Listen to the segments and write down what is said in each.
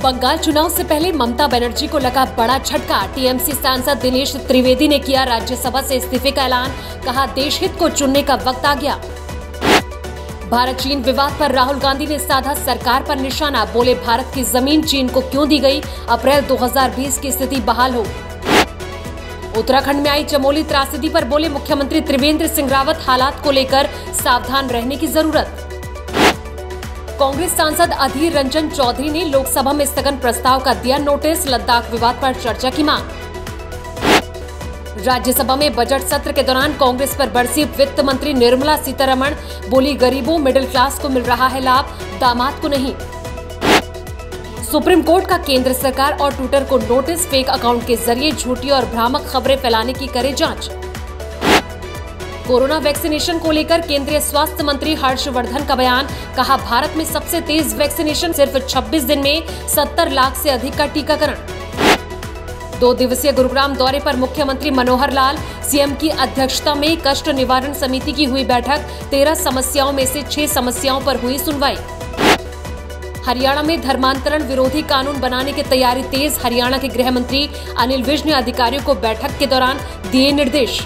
बंगाल चुनाव से पहले ममता बनर्जी को लगा बड़ा झटका। टीएमसी सांसद दिनेश त्रिवेदी ने किया राज्यसभा से इस्तीफे का ऐलान। कहा देश हित को चुनने का वक्त आ गया। भारत चीन विवाद पर राहुल गांधी ने साधा सरकार पर निशाना। बोले भारत की जमीन चीन को क्यों दी गई, अप्रैल 2020 की स्थिति बहाल हो। उत्तराखंड में आई चमोली त्रासदी पर बोले मुख्यमंत्री त्रिवेंद्र सिंह रावत, हालात को लेकर सावधान रहने की जरूरत। कांग्रेस सांसद अधीर रंजन चौधरी ने लोकसभा में स्थगन प्रस्ताव का दिया नोटिस। लद्दाख विवाद पर चर्चा की मांग। राज्यसभा में बजट सत्र के दौरान कांग्रेस पर बरसी वित्त मंत्री निर्मला सीतारमण। बोली गरीबों मिडिल क्लास को मिल रहा है लाभ, दामाद को नहीं। सुप्रीम कोर्ट का केंद्र सरकार और ट्विटर को नोटिस, फेक अकाउंट के जरिए झूठी और भ्रामक खबरें फैलाने की करे जांच। कोरोना वैक्सीनेशन को लेकर केंद्रीय स्वास्थ्य मंत्री हर्षवर्धन का बयान। कहा भारत में सबसे तेज वैक्सीनेशन, सिर्फ 26 दिन में 70 लाख से अधिक का टीकाकरण। 2 दिवसीय गुरुग्राम दौरे पर मुख्यमंत्री मनोहर लाल। सीएम की अध्यक्षता में कष्ट निवारण समिति की हुई बैठक। 13 समस्याओं में से 6 समस्याओं पर हुई सुनवाई। हरियाणा में धर्मांतरण विरोधी कानून बनाने की तैयारी तेज। हरियाणा के गृह मंत्री अनिल विज ने अधिकारियों को बैठक के दौरान दिए निर्देश।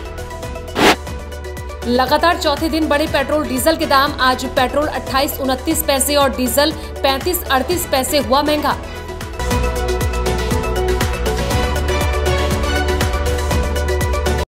लगातार चौथे दिन बढ़े पेट्रोल डीजल के दाम। आज पेट्रोल 28-29 पैसे और डीजल 35-38 पैसे हुआ महंगा।